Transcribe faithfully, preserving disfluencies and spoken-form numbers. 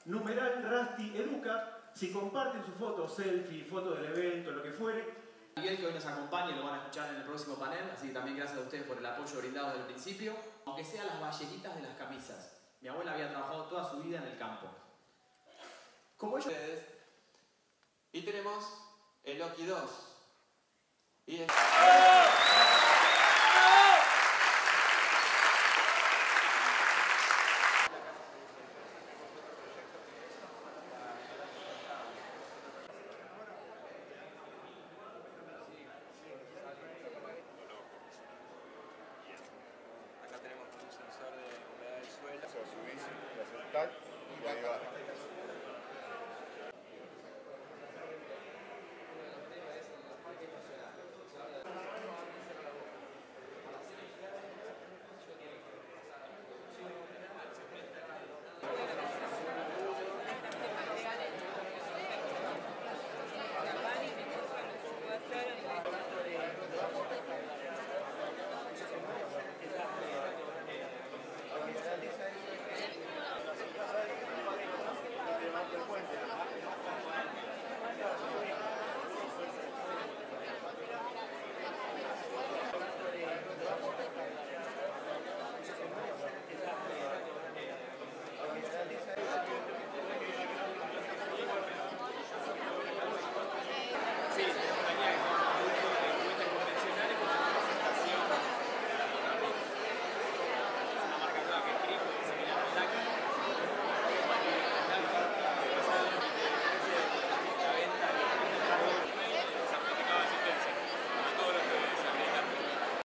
numeral Rasti Educa. Si comparten su foto, selfie, foto del evento, lo que fuere. Miguel, que hoy nos acompaña, lo van a escuchar en el próximo panel, así que también gracias a ustedes por el apoyo brindado desde el principio. Aunque sean las ballenitas de las camisas. Mi abuela había trabajado toda su vida en el campo. Como ellos... Y tenemos el Loki dos. Y es...